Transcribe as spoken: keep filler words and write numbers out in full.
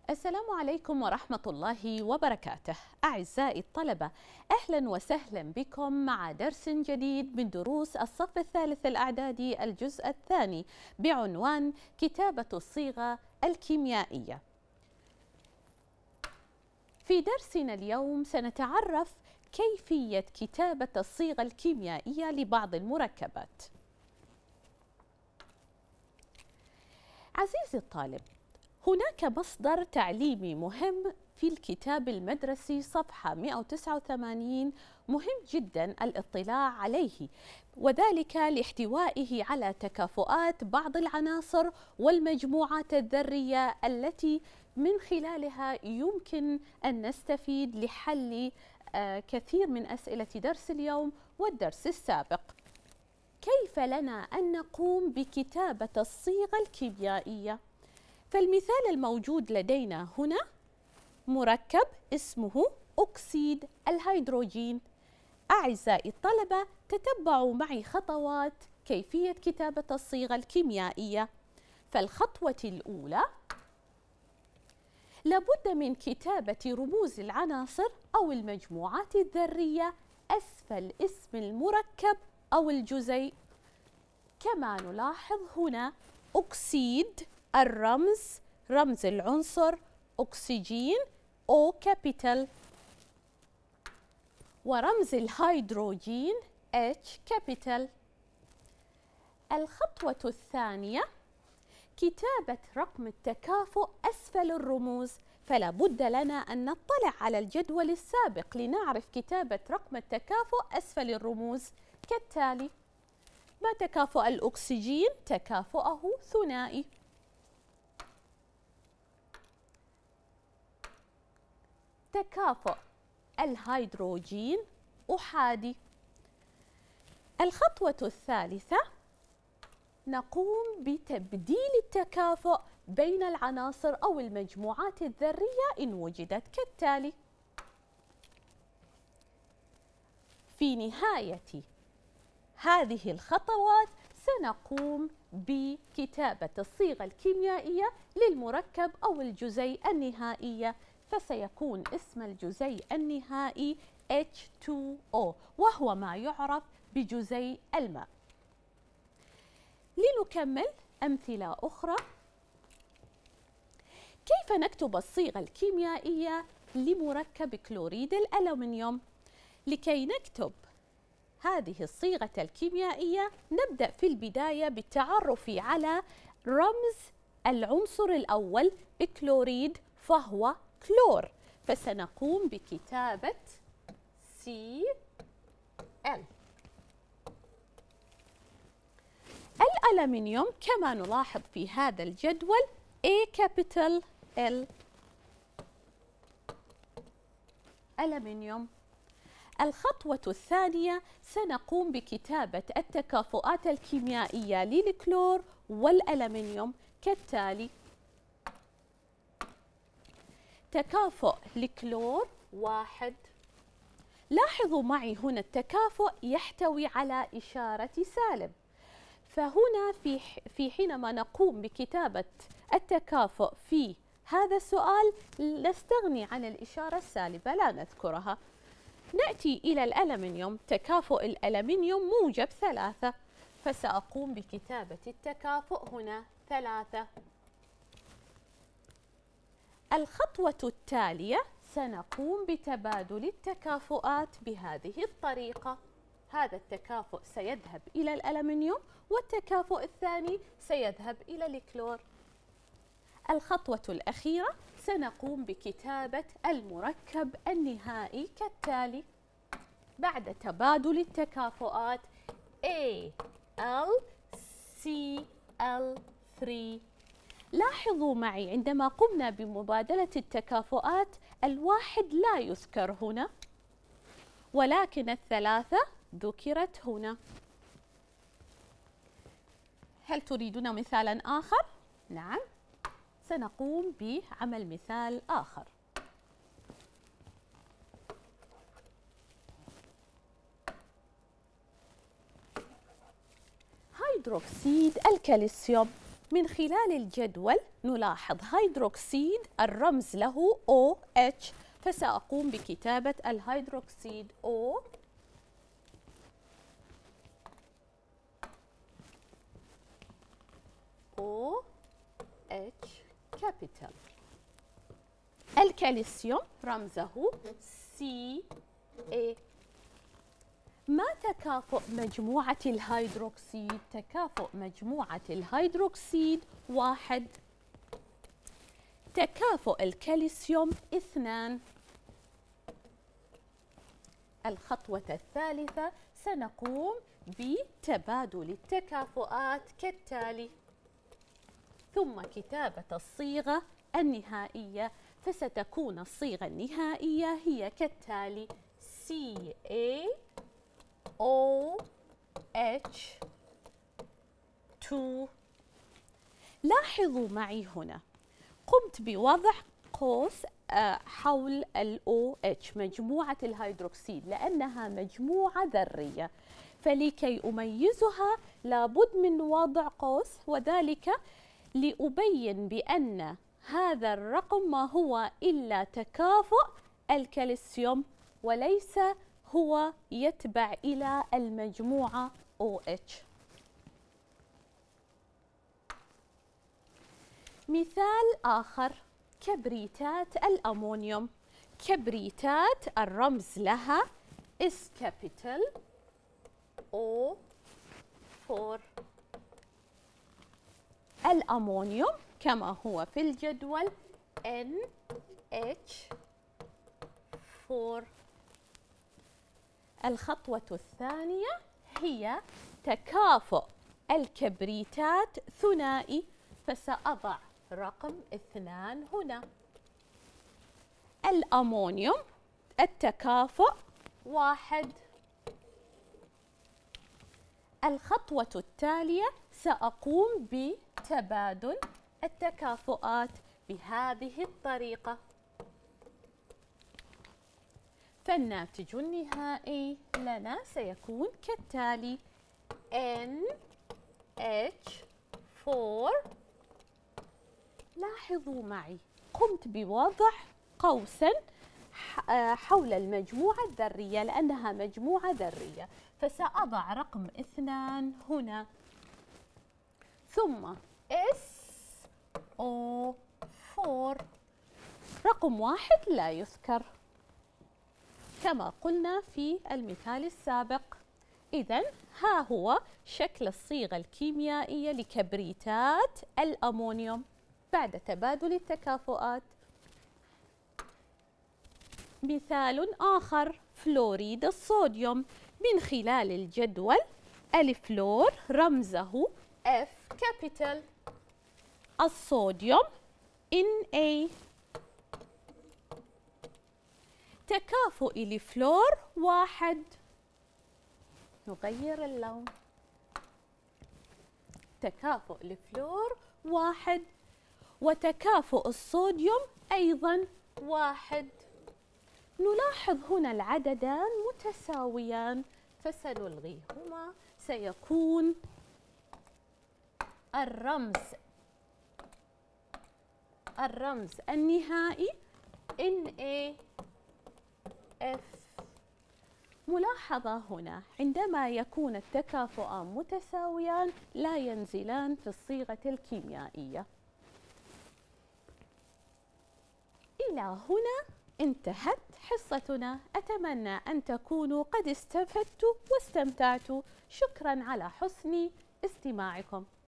السلام عليكم ورحمة الله وبركاته. أعزائي الطلبة، أهلا وسهلا بكم مع درس جديد من دروس الصف الثالث الإعدادي الجزء الثاني بعنوان كتابة الصيغة الكيميائية. في درسنا اليوم سنتعرف كيفية كتابة الصيغة الكيميائية لبعض المركبات. عزيزي الطالب، هناك مصدر تعليمي مهم في الكتاب المدرسي صفحة مئة وتسعة وثمانين مهم جدا الاطلاع عليه، وذلك لاحتوائه على تكافؤات بعض العناصر والمجموعات الذرية التي من خلالها يمكن أن نستفيد لحل آه كثير من أسئلة درس اليوم والدرس السابق. كيف لنا أن نقوم بكتابة الصيغة الكيميائية؟ فالمثال الموجود لدينا هنا مركب اسمه أكسيد الهيدروجين. أعزائي الطلبة، تتبعوا معي خطوات كيفية كتابة الصيغة الكيميائية. فالخطوة الأولى، لابد من كتابة رموز العناصر أو المجموعات الذرية أسفل اسم المركب أو الجزيء. كما نلاحظ هنا أكسيد، الرمز رمز العنصر أكسجين O capital، ورمز الهيدروجين H capital. الخطوة الثانية، كتابة رقم التكافؤ أسفل الرموز. فلا بد لنا أن نطلع على الجدول السابق لنعرف كتابة رقم التكافؤ أسفل الرموز كالتالي: ما تكافؤ الأكسجين؟ تكافؤه ثنائي. تكافؤ الهيدروجين أحادي. الخطوة الثالثة، نقوم بتبديل التكافؤ بين العناصر أو المجموعات الذرية إن وجدت كالتالي. في نهاية هذه الخطوات سنقوم بكتابة الصيغة الكيميائية للمركب أو الجزيء النهائية، فسيكون اسم الجزيء النهائي إتش تو أو، وهو ما يعرف بجزيء الماء. لنكمل أمثلة أخرى. كيف نكتب الصيغة الكيميائية لمركب كلوريد الألمنيوم؟ لكي نكتب هذه الصيغة الكيميائية نبدأ في البداية بالتعرف على رمز العنصر الأول كلوريد، فهو كلور، فسنقوم بكتابة سي إل. الألمنيوم كما نلاحظ في هذا الجدول A capital L، ألمنيوم. الخطوة الثانية، سنقوم بكتابة التكافؤات الكيميائية للكلور والألمنيوم كالتالي: تكافؤ الكلور واحد. لاحظوا معي هنا التكافؤ يحتوي على إشارة سالب، فهنا في في حينما نقوم بكتابة التكافؤ في هذا السؤال نستغني عن الإشارة السالبة، لا نذكرها. نأتي إلى الألمنيوم، تكافؤ الألمنيوم موجب ثلاثة، فسأقوم بكتابة التكافؤ هنا ثلاثة. الخطوة التالية، سنقوم بتبادل التكافؤات بهذه الطريقة. هذا التكافؤ سيذهب إلى الألمنيوم والتكافؤ الثاني سيذهب إلى الكلور. الخطوة الأخيرة، سنقوم بكتابة المركب النهائي كالتالي: بعد تبادل التكافؤات A L C L ثلاثة. لاحظوا معي عندما قمنا بمبادلة التكافؤات الواحد لا يذكر هنا، ولكن الثلاثة ذكرت هنا. هل تريدون مثالا آخر؟ نعم، سنقوم بعمل مثال آخر. هيدروكسيد الكالسيوم. من خلال الجدول نلاحظ هيدروكسيد الرمز له أو إتش، فسأقوم بكتابة الهيدروكسيد O O H capital. الكالسيوم رمزه سي إيه. ما تكافؤ مجموعة الهيدروكسيد؟ تكافؤ مجموعة الهيدروكسيد واحد. تكافؤ الكالسيوم اثنان. الخطوة الثالثة سنقوم بتبادل التكافؤات كالتالي، ثم كتابة الصيغة النهائية، فستكون الصيغة النهائية هي كالتالي سي إيه أو إتش اثنين. لاحظوا معي هنا قمت بوضع قوس حول ال أو إتش مجموعة الهيدروكسيد لأنها مجموعة ذرية، فلكي أميزها لابد من وضع قوس، وذلك لأبين بأن هذا الرقم ما هو إلا تكافؤ الكالسيوم وليس هو يتبع إلى المجموعة أو إتش. مثال آخر، كبريتات الأمونيوم. كبريتات الرمز لها S capital O أربعة. الأمونيوم كما هو في الجدول إن إتش أربعة. الخطوة الثانية هي تكافؤ الكبريتات ثنائي، فسأضع رقم اثنان هنا. الأمونيوم التكافؤ واحد. الخطوة التالية سأقوم بتبادل التكافؤات بهذه الطريقة، فالناتج النهائي لنا سيكون كالتالي إن إتش أربعة. لاحظوا معي قمت بوضع قوسا حول المجموعة الذرية لأنها مجموعة ذرية، فسأضع رقم اثنان هنا، ثم إس أو أربعة. رقم واحد لا يذكر كما قلنا في المثال السابق. إذن ها هو شكل الصيغة الكيميائية لكبريتات الأمونيوم بعد تبادل التكافؤات. مثال آخر، فلوريد الصوديوم. من خلال الجدول الفلور رمزه F capital، الصوديوم إن إيه. تكافؤ الفلور واحد. نغير اللون. تكافؤ الفلور واحد، وتكافؤ الصوديوم أيضا واحد. نلاحظ هنا العددان متساويان، فسنلغيهما. سيكون الرمز الرمز النهائي إن إيه إف. ملاحظة هنا عندما يكون التكافؤان متساويان لا ينزلان في الصيغة الكيميائية. إلى هنا انتهت حصتنا. أتمنى أن تكونوا قد استفدتوا واستمتعتوا. شكراً على حسن استماعكم.